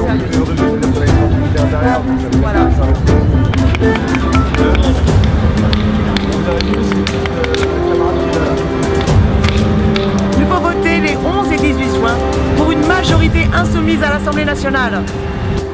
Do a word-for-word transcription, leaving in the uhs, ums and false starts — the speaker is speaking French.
sérieux. Voilà. Il faut voter les onze et dix-huit juin pour une majorité insoumise à l'Assemblée nationale.